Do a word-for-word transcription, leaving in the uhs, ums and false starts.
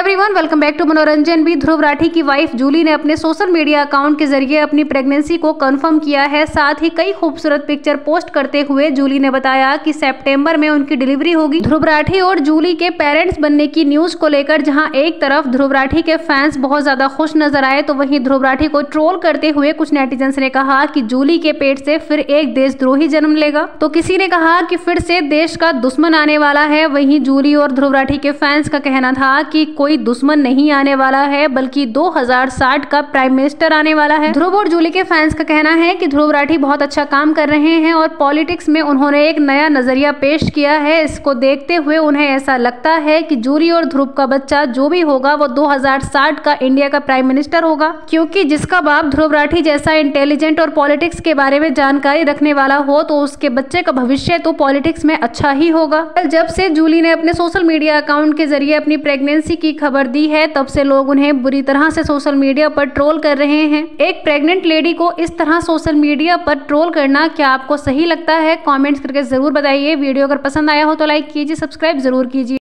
Everyone, welcome back to मनोरंजन भी। ध्रुव राठी की वाइफ जूली ने अपने सोशल मीडिया अकाउंट के जरिए अपनी प्रेगनेंसी को कंफर्म किया है। साथ ही कई खूबसूरत पिक्चर पोस्ट करते हुए जूली ने बताया कि सितंबर में उनकी डिलीवरी होगी। ध्रुव राठी और जूली के पेरेंट्स बनने की न्यूज को लेकर जहां एक तरफ ध्रुव राठी के फैंस बहुत ज्यादा खुश नजर आए, तो वहीं ध्रुव राठी को ट्रोल करते हुए कुछ नेटिजन्स ने कहा कि जूली के पेट से फिर एक देशद्रोही जन्म लेगा। तो किसी ने कहा कि फिर से देश का दुश्मन आने वाला है। वहीं जूली और ध्रुव राठी के फैंस का कहना था कि कोई दुश्मन नहीं आने वाला है, बल्कि दो हज़ार साठ का प्राइम मिनिस्टर आने वाला है। ध्रुव और जूली के फैंस का कहना है कि ध्रुव राठी बहुत अच्छा काम कर रहे हैं और पॉलिटिक्स में उन्होंने एक नया नजरिया पेश किया है। इसको देखते हुए उन्हें ऐसा लगता है कि जूली और ध्रुव का बच्चा जो भी होगा वो दो हज़ार साठ का इंडिया का प्राइम मिनिस्टर होगा, क्योंकि जिसका बाप ध्रुव राठी जैसा इंटेलिजेंट और पॉलिटिक्स के बारे में जानकारी रखने वाला हो तो उसके बच्चे का भविष्य तो पॉलिटिक्स में अच्छा ही होगा। जब से जूली ने अपने सोशल मीडिया अकाउंट के जरिए अपनी प्रेगनेंसी की खबर दी है, तब से लोग उन्हें बुरी तरह से सोशल मीडिया पर ट्रोल कर रहे हैं। एक प्रेग्नेंट लेडी को इस तरह सोशल मीडिया पर ट्रोल करना क्या आपको सही लगता है? कमेंट्स करके जरूर बताइए। वीडियो अगर पसंद आया हो तो लाइक कीजिए, सब्सक्राइब जरूर कीजिए।